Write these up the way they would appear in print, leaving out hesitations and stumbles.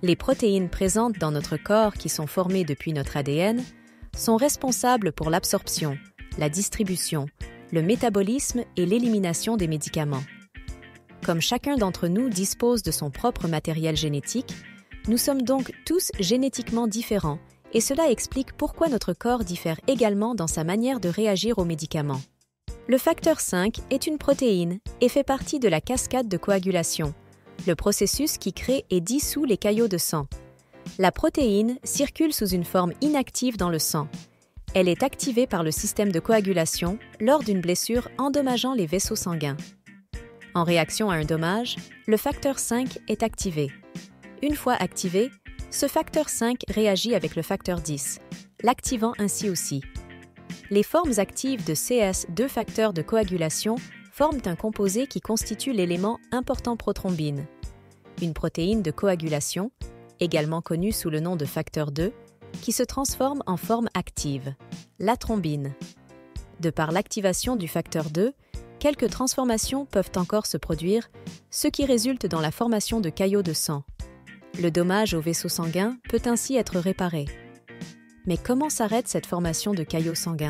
Les protéines présentes dans notre corps qui sont formées depuis notre ADN sont responsables pour l'absorption, la distribution, le métabolisme et l'élimination des médicaments. Comme chacun d'entre nous dispose de son propre matériel génétique, nous sommes donc tous génétiquement différents et cela explique pourquoi notre corps diffère également dans sa manière de réagir aux médicaments. Le facteur V est une protéine et fait partie de la cascade de coagulation, le processus qui crée et dissout les caillots de sang. La protéine circule sous une forme inactive dans le sang. Elle est activée par le système de coagulation lors d'une blessure endommageant les vaisseaux sanguins. En réaction à un dommage, le facteur V est activé. Une fois activé, ce facteur V réagit avec le facteur X, l'activant ainsi aussi. Les formes actives de CS, deux facteurs de coagulation, forment un composé qui constitue l'élément important prothrombine, une protéine de coagulation, également connue sous le nom de facteur 2, qui se transforme en forme active, la thrombine. De par l'activation du facteur 2, quelques transformations peuvent encore se produire, ce qui résulte dans la formation de caillots de sang. Le dommage au vaisseau sanguin peut ainsi être réparé. Mais comment s'arrête cette formation de caillots sanguins?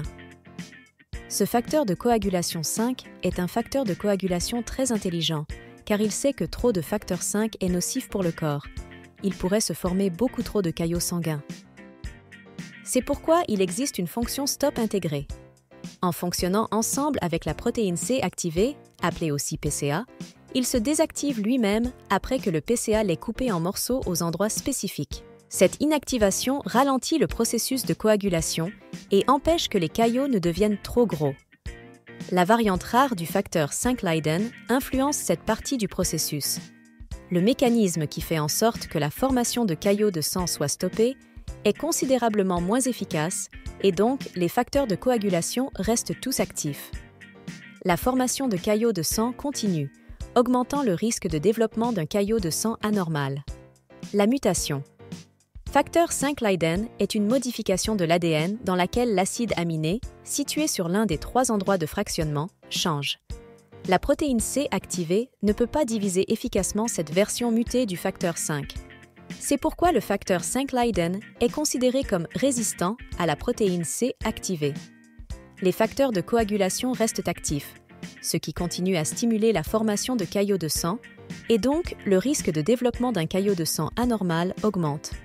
Ce facteur de coagulation 5 est un facteur de coagulation très intelligent, car il sait que trop de facteur 5 est nocif pour le corps. Il pourrait se former beaucoup trop de caillots sanguins. C'est pourquoi il existe une fonction stop intégrée. En fonctionnant ensemble avec la protéine C activée, appelée aussi PCA, il se désactive lui-même après que le PCA l'ait coupé en morceaux aux endroits spécifiques. Cette inactivation ralentit le processus de coagulation et empêche que les caillots ne deviennent trop gros. La variante rare du facteur 5 Leiden influence cette partie du processus. Le mécanisme qui fait en sorte que la formation de caillots de sang soit stoppée est considérablement moins efficace et donc les facteurs de coagulation restent tous actifs. La formation de caillots de sang continue, augmentant le risque de développement d'un caillot de sang anormal. La mutation. Facteur 5 Leiden est une modification de l'ADN dans laquelle l'acide aminé, situé sur l'un des 3 endroits de fractionnement, change. La protéine C activée ne peut pas diviser efficacement cette version mutée du facteur 5. C'est pourquoi le facteur 5 Leiden est considéré comme résistant à la protéine C activée. Les facteurs de coagulation restent actifs, ce qui continue à stimuler la formation de caillots de sang, et donc le risque de développement d'un caillot de sang anormal augmente.